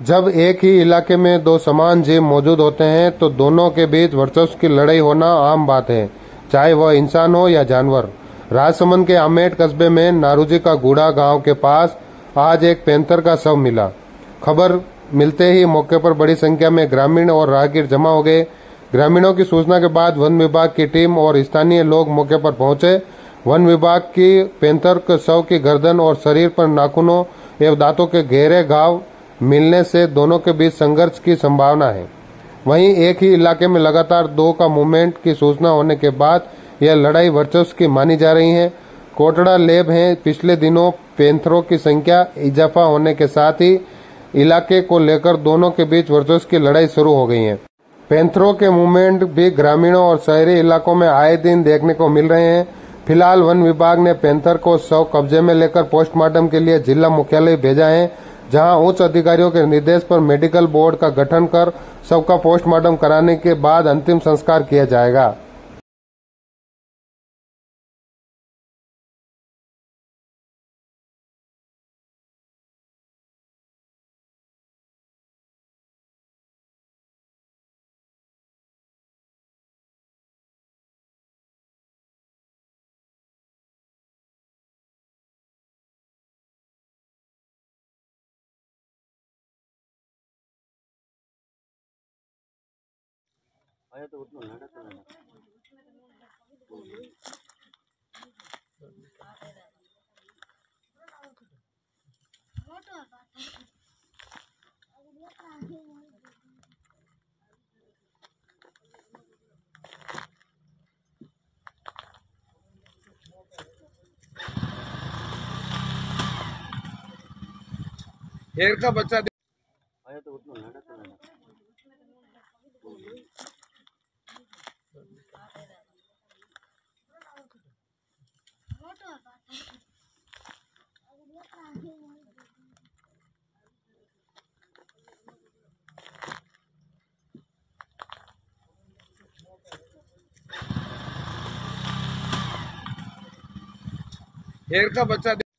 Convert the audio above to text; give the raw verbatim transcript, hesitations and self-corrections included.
जब एक ही इलाके में दो समान जीव मौजूद होते हैं तो दोनों के बीच वर्चस्व की लड़ाई होना आम बात है, चाहे वह इंसान हो या जानवर। राजसमंद के आमेट कस्बे में नारूजी का गूढ़ा गांव के पास आज एक पैंथर का शव मिला। खबर मिलते ही मौके पर बड़ी संख्या में ग्रामीण और राहगीर जमा हो गए। ग्रामीणों की सूचना के बाद वन विभाग की टीम और स्थानीय लोग मौके पर पहुंचे। वन विभाग की पैंथर के शव की गर्दन और शरीर पर नाखूनों एवं दांतों के गहरे घाव मिलने से दोनों के बीच संघर्ष की संभावना है। वहीं एक ही इलाके में लगातार दो का मूवमेंट की सूचना होने के बाद यह लड़ाई वर्चस्व की मानी जा रही है। कोटड़ा लेब है, पिछले दिनों पैंथरों की संख्या इजाफा होने के साथ ही इलाके को लेकर दोनों के बीच वर्चस्व की लड़ाई शुरू हो गई है। पैंथरों के मूवमेंट भी ग्रामीणों और शहरी इलाकों में आए दिन देखने को मिल रहे हैं। फिलहाल वन विभाग ने पैंथर को शव कब्जे में लेकर पोस्टमार्टम के लिए जिला मुख्यालय भेजा है, जहां उच्च अधिकारियों के निर्देश पर मेडिकल बोर्ड का गठन कर शव का पोस्टमार्टम कराने के बाद अंतिम संस्कार किया जाएगा। आया तो उतना लड़ा तो लड़ा शेर का बच्चा आया तो उतना लड़ा तो लड़ा शेर का बच्चा